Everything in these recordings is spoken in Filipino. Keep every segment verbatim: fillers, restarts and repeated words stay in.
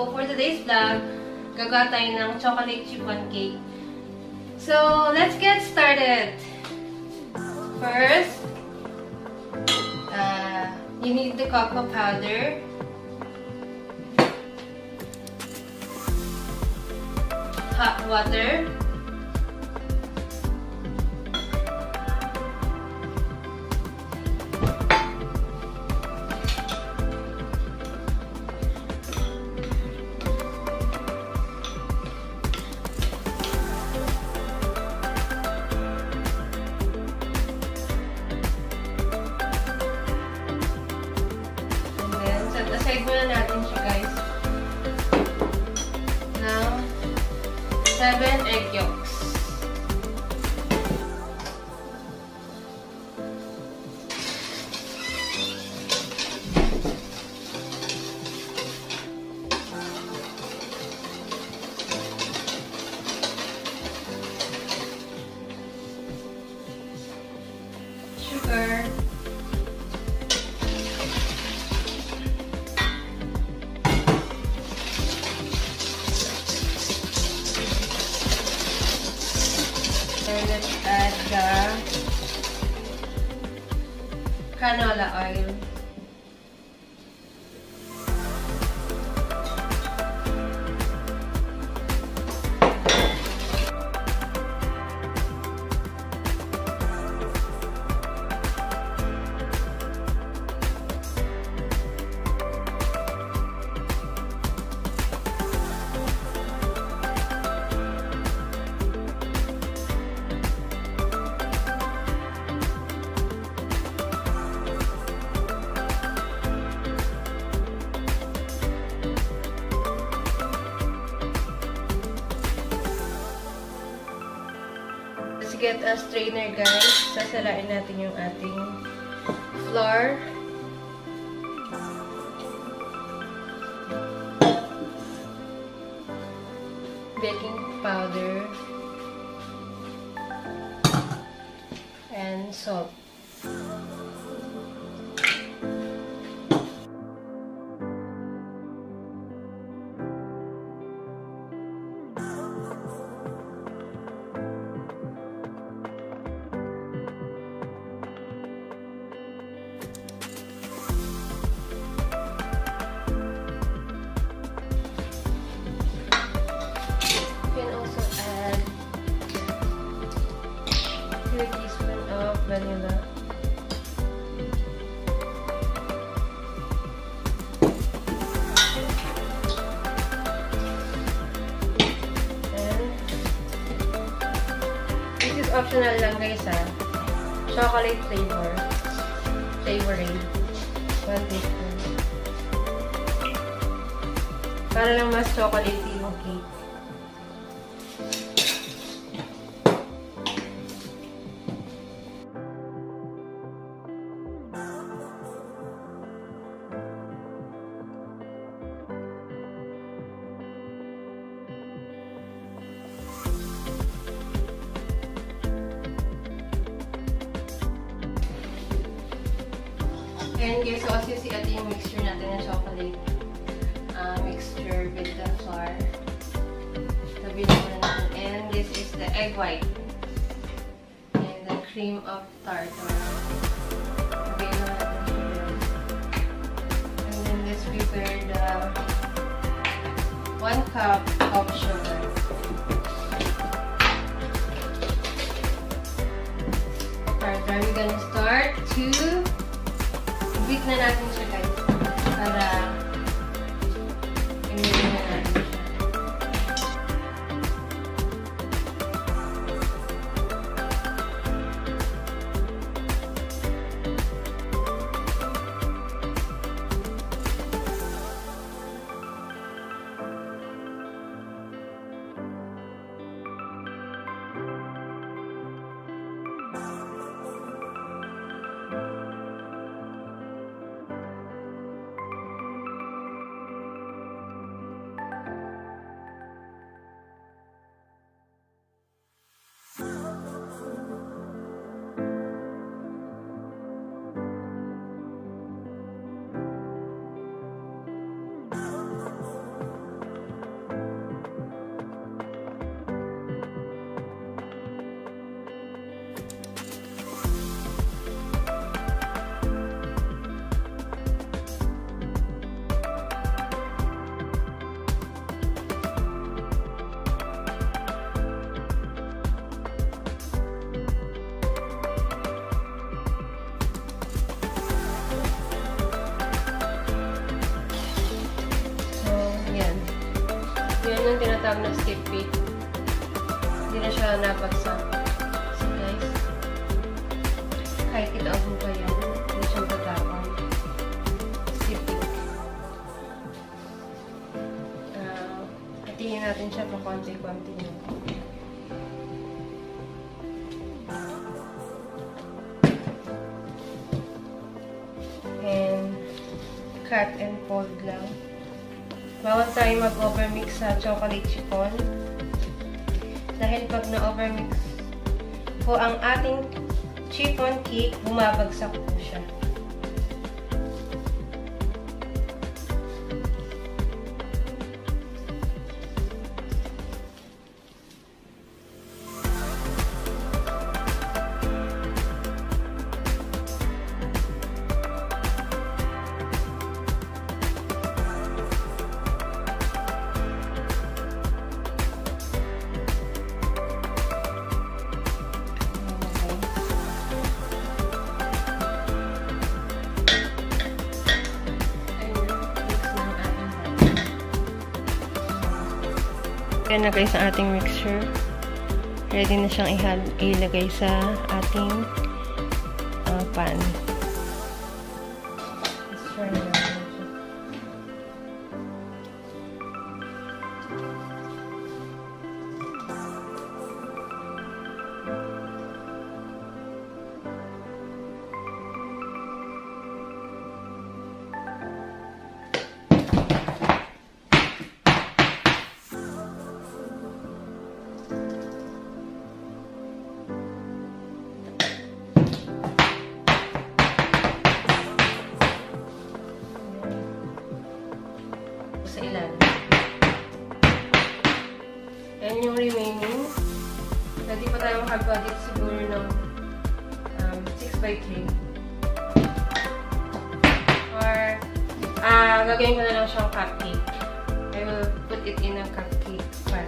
So, for today's vlog, gagawa tayo ng chocolate chiffon cake. So, let's get started. First, uh, you need the cocoa powder. Hot water. Aside muna natin siya, guys. Now, seven egg yolks. Sugar. And let's add the canola oil. Let's get a strainer, guys. Sasalain natin yung ating flour. Baking powder. And salt. two teaspoons of vanilla. And this is optional lang, guys, ha. Chocolate flavor. Flavoring. one teaspoon. Para lang mas chocolatey yung cake. And guys, so as you see, ito yung mixture natin ng chocolate uh, mixture with the flour. Sabihin natin natin. And this is the egg white. And the cream of tartar. Sabihin natin natin. And then let's prepare the one cup of sugar. Tartar, we're gonna start to beat na natin siya, guys, para i-mix na natin siya. yun yung tinatawag na stiff beat. Hindi na siya nabagsak. So guys, kahit itago pa yan, hindi siya tatapang. Stiff beat. Uh, hatiin natin siya pa konti-konti na. And cut and fold lang. Bawal tayo mag-overmix sa chocolate chiffon. Dahil pag na-overmix po ang ating chiffon cake, bumabagsak po siya. Ayan na guys ang ating mixture. Ready na siyang ilagay sa ating uh, pan. Let's try na natin siya. Sa ilalim. Yan yung remaining. Pwede pa tayo makag-budget siguro ng um, six by three. Or, ah, uh, gagawin ko na lang siyang cupcake. I will put it in a cupcake pan.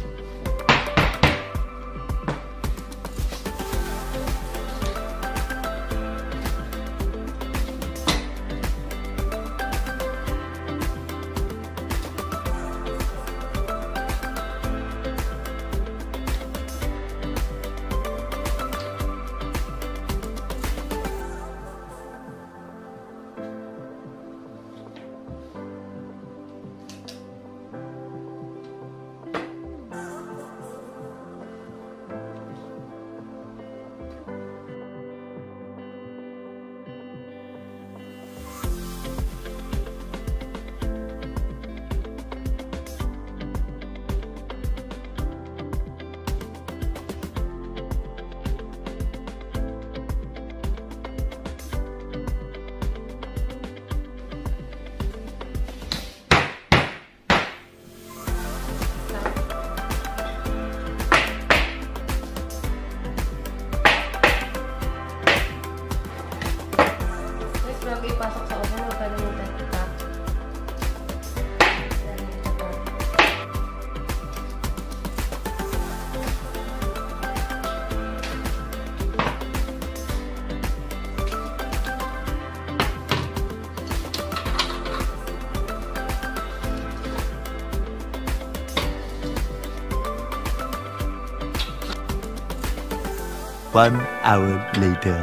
Bago ipasok sa oven, huwag kalimutan i-tap. One hour later.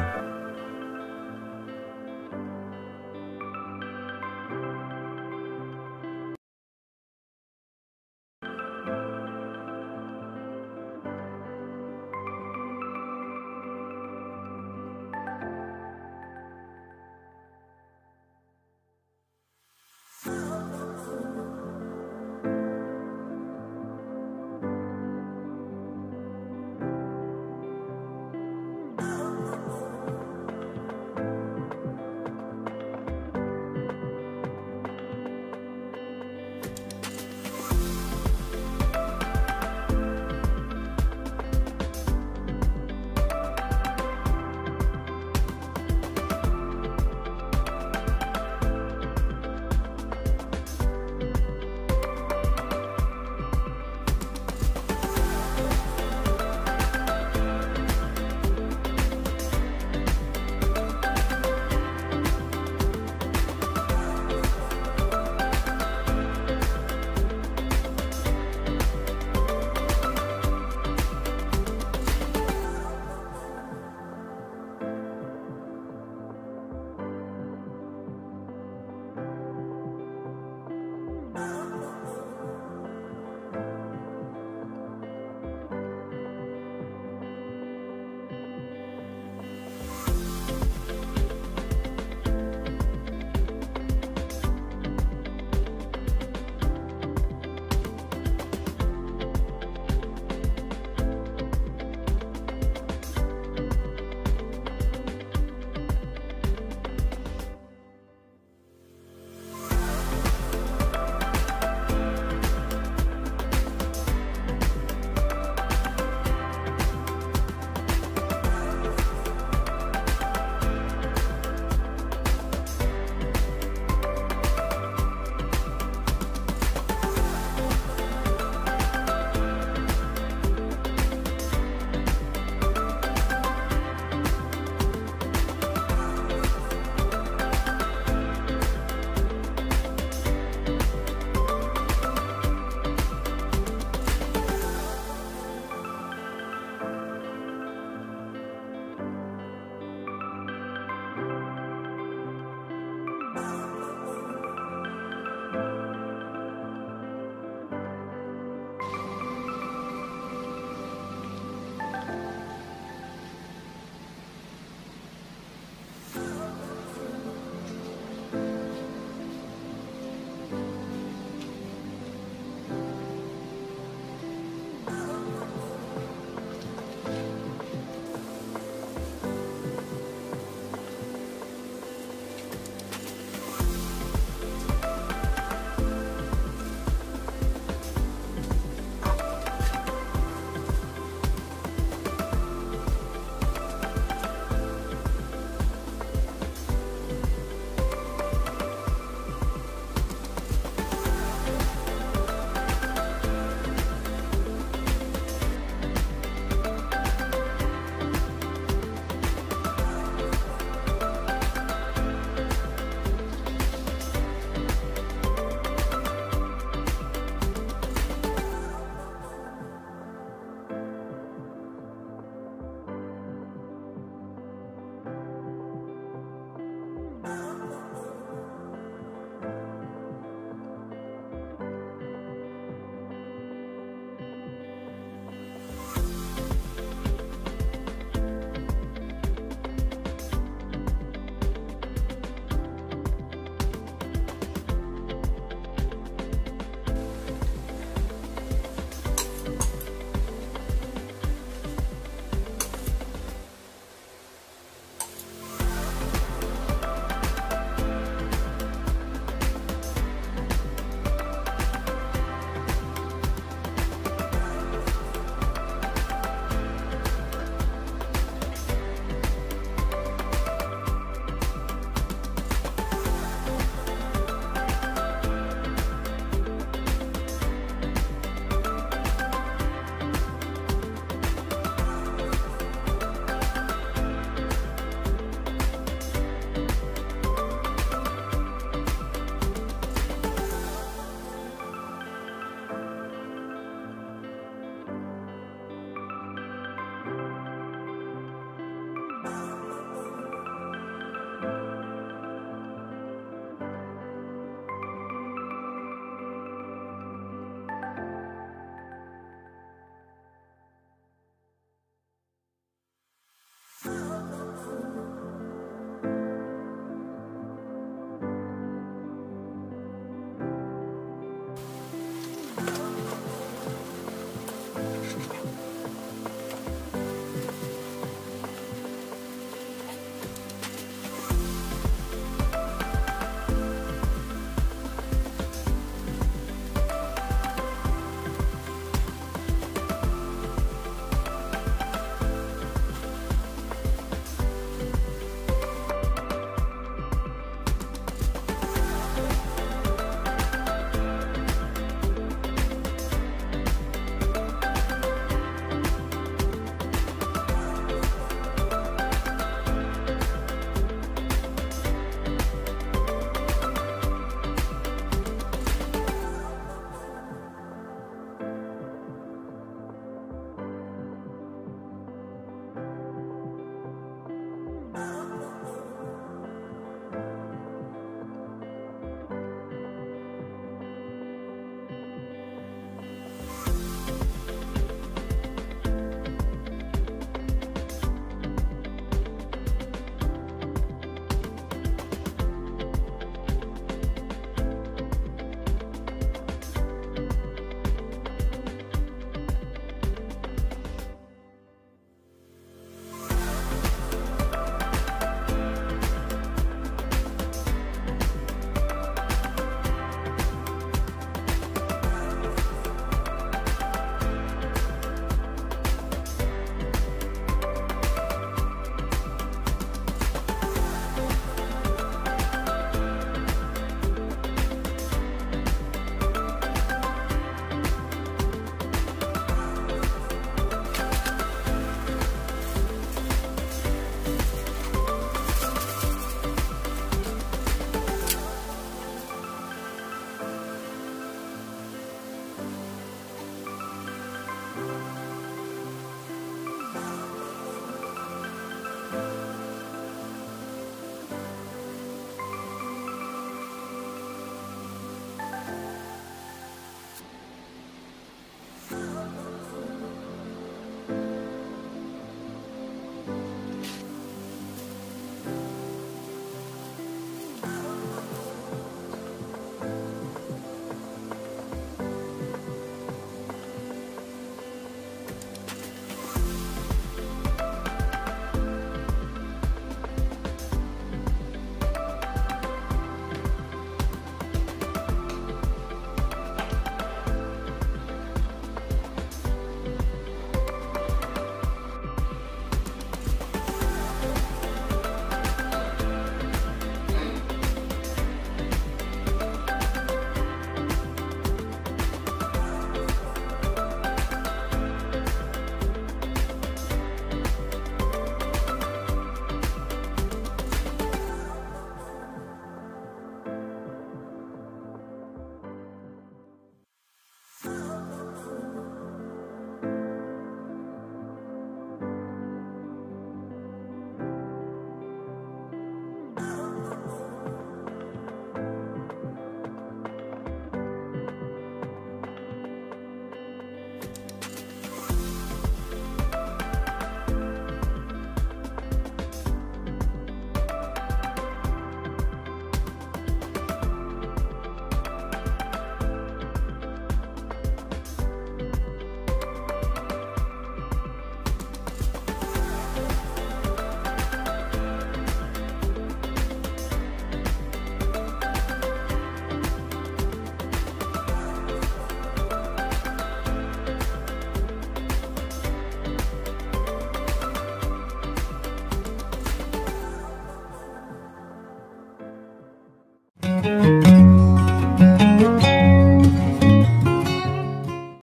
Ayan.